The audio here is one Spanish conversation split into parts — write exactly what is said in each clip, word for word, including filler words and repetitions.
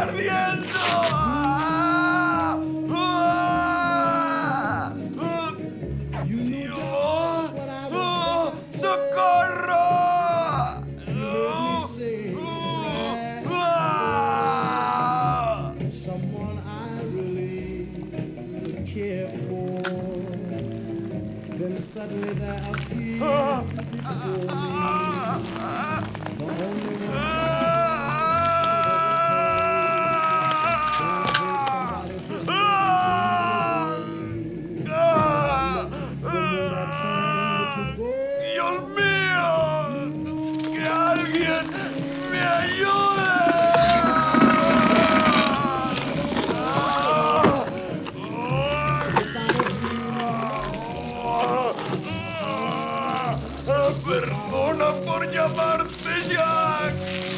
ardiendo! ¡Ah! ¡Ah! ¡Dios! ¡Oh! ¡Socorro! Someone I really care for. Then suddenly there appeared before me the only one I ¡Dios mío! ¡Que alguien me ayude! ¡Perdona por llamarte Jack!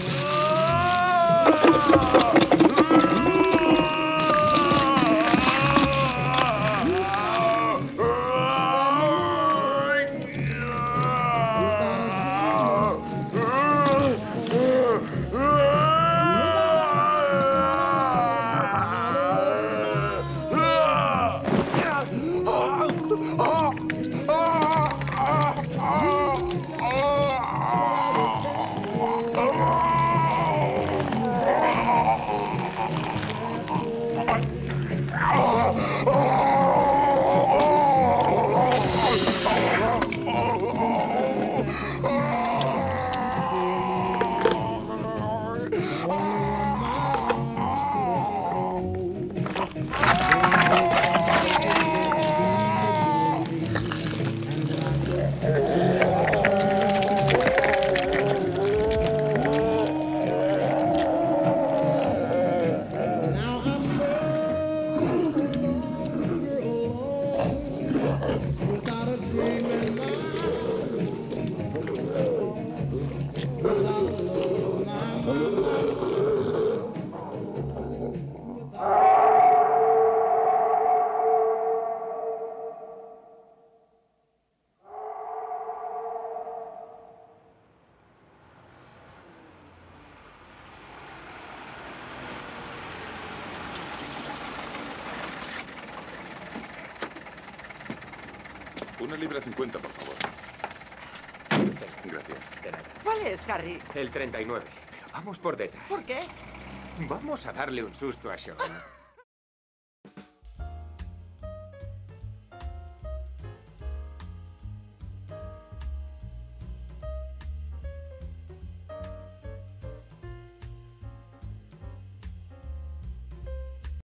Una libra cincuenta, por favor. Gracias. De nada. ¿Cuál es, Harry? El treinta y nueve. Pero vamos por detrás. ¿Por qué? Vamos a darle un susto a Sean.